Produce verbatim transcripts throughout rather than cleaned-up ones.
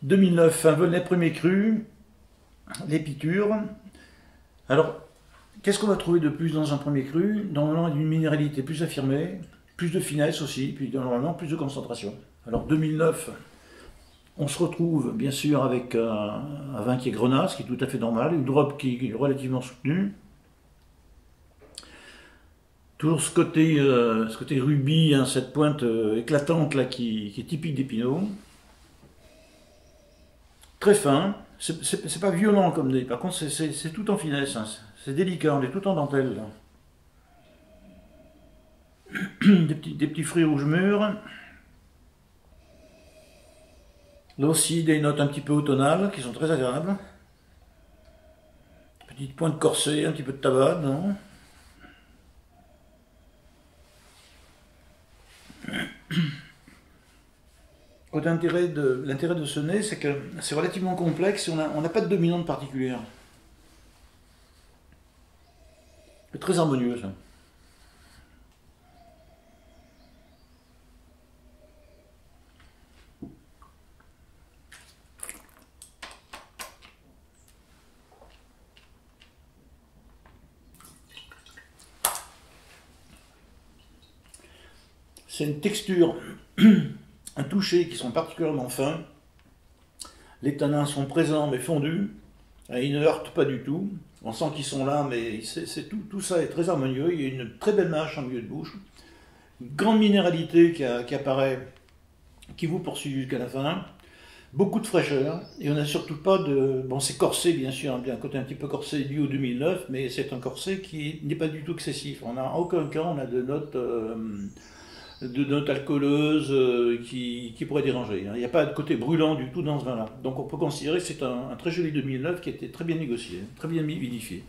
deux mille neuf, un Velay premier cru, les pitures. Alors, qu'est-ce qu'on va trouver de plus dans un premier cru? Normalement, une minéralité plus affirmée, plus de finesse aussi, puis normalement plus de concentration. Alors deux mille neuf, on se retrouve bien sûr avec un, un vin qui est grenasse, qui est tout à fait normal, une drop qui est relativement soutenue. Toujours ce côté, euh, ce côté rubis, hein, cette pointe euh, éclatante là, qui, qui est typique des pinots. Très fin, c'est pas violent comme des. Par contre, c'est tout en finesse, hein. C'est délicat, on est tout en dentelle. Là. Des, petits, des petits fruits rouges mûrs. Là aussi, des notes un petit peu automnales qui sont très agréables. Petite pointe corsée, un petit peu de tabac, non? L'intérêt de, l'intérêt de ce nez, c'est que c'est relativement complexe et on n'a pas de dominante particulière. C'est très harmonieux, ça. C'est une texture, un toucher qui sont particulièrement fins. Les tanins sont présents mais fondus. Ils ne heurtent pas du tout. On sent qu'ils sont là, mais c'est tout, tout ça est très harmonieux. Il y a une très belle mâche en milieu de bouche. Une grande minéralité qui, a, qui apparaît, qui vous poursuit jusqu'à la fin. Beaucoup de fraîcheur. Et on n'a surtout pas de... Bon, c'est corsé, bien sûr, un côté un petit peu corsé dû au deux mille neuf, mais c'est un corset qui n'est pas du tout excessif. On n'a en aucun cas, on a de notes... Euh, de notes alcooleuses euh, qui, qui pourraient déranger. Il n'y a pas de côté brûlant du tout dans ce vin-là. Donc on peut considérer que c'est un, un très joli deux mille neuf qui a été très bien négocié, très bien vinifié.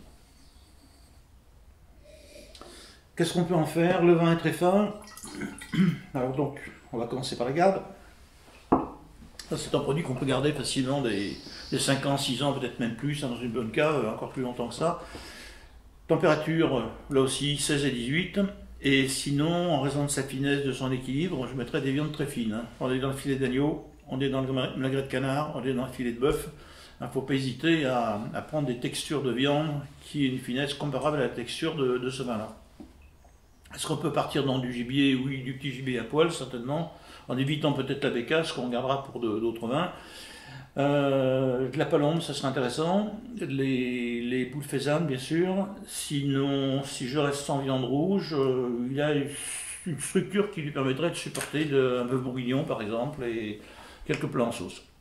Qu'est-ce qu'on peut en faire? Le vin est très fin. Alors donc, on va commencer par la garde. C'est un produit qu'on peut garder facilement des, des cinq ans, six ans, peut-être même plus, hein, dans une bonne cave, encore plus longtemps que ça. Température, là aussi, seize et dix-huit. Et sinon, en raison de sa finesse, de son équilibre, je mettrais des viandes très fines. Hein. On est dans le filet d'agneau, on est dans le magret de canard, on est dans le filet de bœuf. Il ne faut pas hésiter à, à prendre des textures de viande qui aient une finesse comparable à la texture de, de ce vin-là. Est-ce qu'on peut partir dans du gibier? Oui, du petit gibier à poil, certainement, en évitant peut-être la bécasse, qu'on gardera pour d'autres vins. Euh, de la palombe, ça serait intéressant. Les, les poules faisanes, bien sûr. Sinon, si je reste sans viande rouge, euh, il y a une structure qui lui permettrait de supporter de, un bœuf bourguignon, par exemple, et quelques plats en sauce.